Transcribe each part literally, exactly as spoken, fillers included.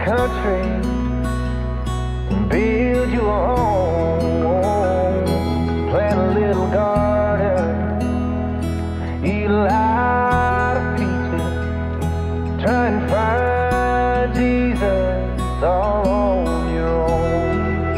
country and build you a home. Plant a little garden, eat a lot of peaches, try and find Jesus all on your own.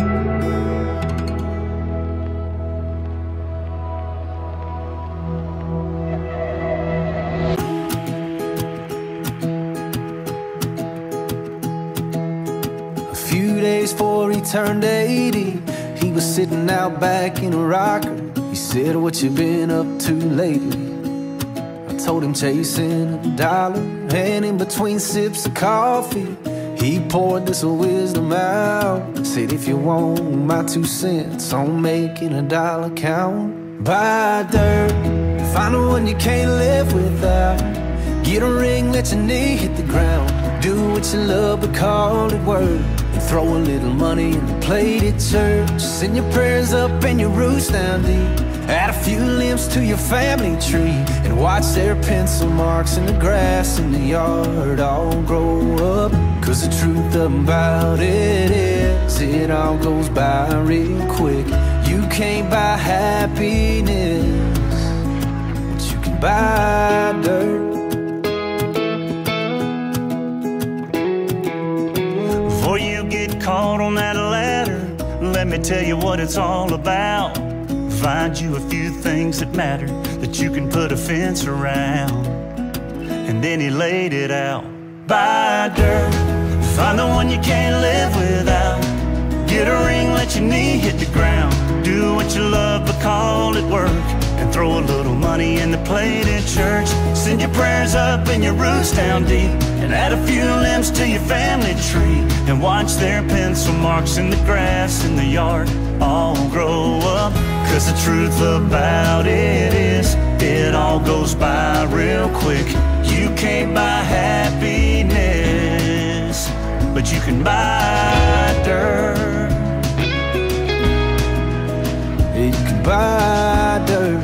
A few days before he turned eighty, he was sitting out back in a rocker. He said, "What you been up to lately?" I told him chasing a dollar, and in between sips of coffee, he poured this wisdom out. Said, "If you want my two cents on making a dollar count, buy dirt, find the one you can't live without. Get a ring, let your knee hit the ground. Do what you love, but call it work. And throw a little money in the plate at church. Send your prayers up and your roots down deep. Add a few limbs to your family tree, and watch their pencil marks in the grass in the yard all grow up. Cause the truth about it is, it all goes by real quick. You can't buy happiness, but you can buy dirt." Before you get caught on that ladder, let me tell you what it's all about. Find you a few things that matter, that you can put a fence around. And then he laid it out. Buy dirt, find the one you can't live without. Get a ring, let your knee hit the ground. Do what you love, but call it work. And throw a little money in the plate at church. Send your prayers up and your roots down deep. And add a few limbs to your family tree. And watch their pencil marks in the grass in the yard all grow up. Cause the truth about it is, it all goes by real quick. You can't buy happiness, but you can buy dirt. You can buy dirt.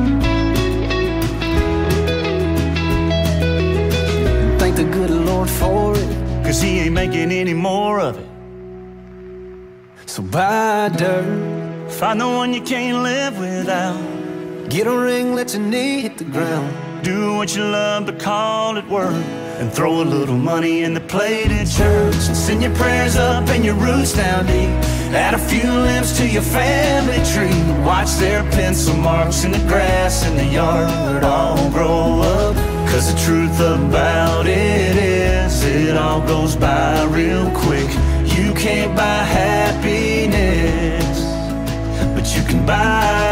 Thank the good Lord for it, cause he ain't making any more of it. So buy dirt, find the one you can't live without. get a ring, let your knee hit the ground. Do what you love, but call it work. And throw a little money in the plate at church. And send your prayers up and your roots down deep. Add a few limbs to your family tree. Watch their pencil marks in the grass in the yard all grow up. Cause the truth about it is, it all goes by real quick. You can't buy happiness, but you can buy